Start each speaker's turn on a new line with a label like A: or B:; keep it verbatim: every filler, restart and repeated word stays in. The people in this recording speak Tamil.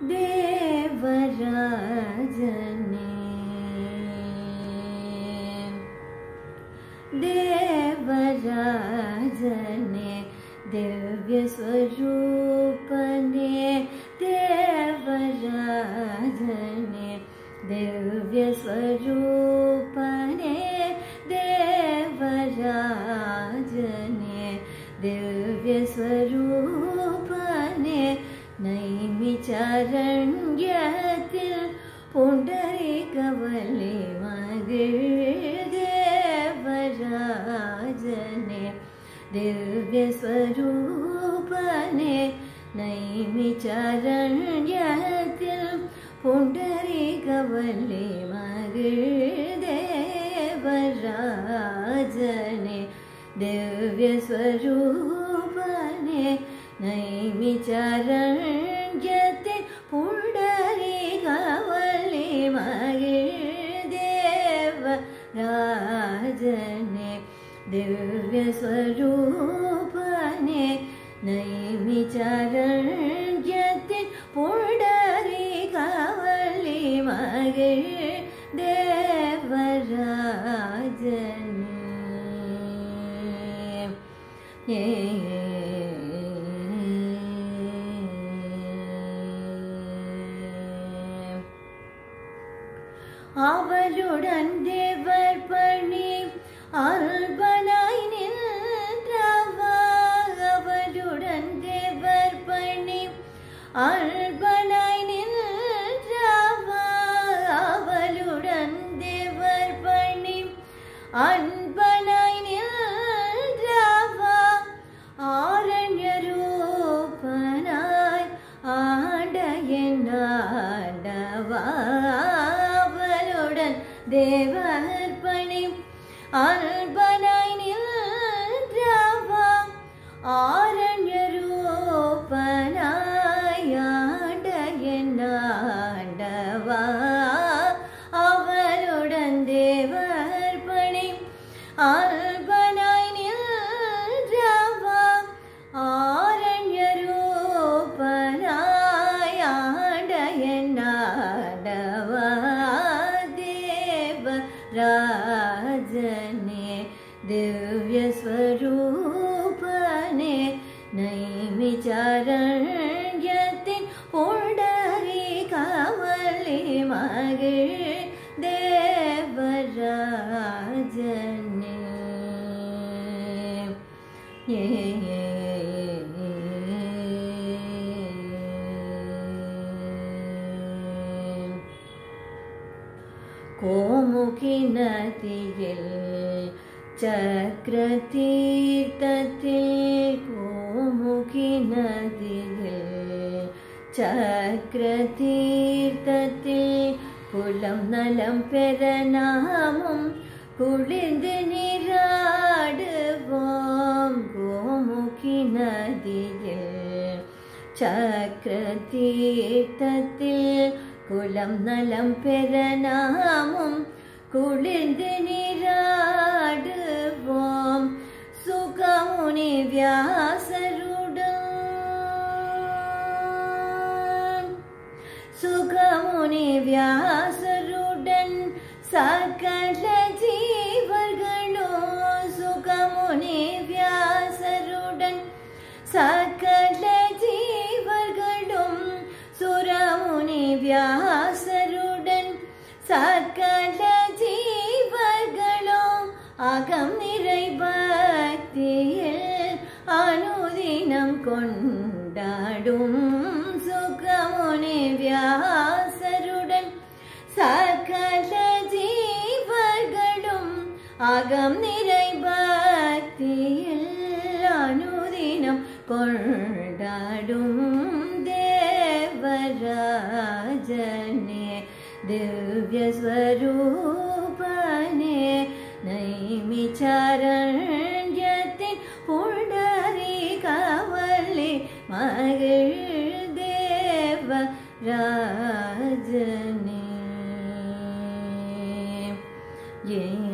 A: देवराजने देवराजने दिव्य स्वरूपने देवराजने दिव्य स्वरूपने देवराजने दिव्य स्वरूपने नैमिचारण्यतिल पुंडरीकवल्ली मगिळ देवराजने दिव्य स्वरूपने नैमिचारण्यतिल पुंडरीकवल्ली मगिळ देवराजने दिव्य स्वरूपने नैमिचारण्यतिल पुंडरीकवल्ली मगिळ देवराजने दिव्य स्वरूपने नैमिचारण्यतिल पुंडरीकवल्ली मगिळ देवराजने அவளுடன் தேவர் பணி அல்பனாய் நின்றவா அவளுடன் தேவர் பணி அல்பனாய் நின்றவா அவளுடன் தேவர் பணி அன்பனாய் நின்றவா ஆரண்ய ரூபனாய் ஆண்ட என் ஆண்டவா தேவர் பணி அல்பனாய் நின்றவா ஆரண்ய ரூபனாய் ஆண்ட என் ஆண்டவா அவளுடன் தேவர் பணி அல்பனாய் நின்றவா ஆரண்ய ரூபனாய் ஆண்ட என் ஆண்டவா राजने दिव्य स्वरूपने नैमिचारण्यतिल पुंडरीकवल्ली मगिळ देवराजने கோமுகி நதியில் சக்கரதீர்த்தத்தில் கோமுகி நதியில் சக்கரதீர்த்தத்தில் குலம் நலம் பெற நாமும் குளிர்ந்து நீராடுவோம் கோமுகி நதியில் சக்கரதீர்த்தத்தில் குலம் நலம் பெற நாமும் குளிர்ந்து நீராடுவோம் சுகமுனி வியாசருடன் சுகமுனி வியாசருடன் சகல ஜீவர்களும் சுகமுனி வியாசருடன் சகல ஜீவர்களும் சுரமுனி வியாசருடன் சகல ஜீவர்களும் அகம் நிறை பக்தியில் அனுதினம் கொண்டாடும் சுகமுனி வியாசருடன் சகல ஜீவர்களும் அகம் நிறை பக்தியில் அனுதினம் கொண்டாடும் देवराजने दिव्य स्वरूपने नैमिचारण्यतिल पुंडरीकवल्ली मगिळ देवराजने ये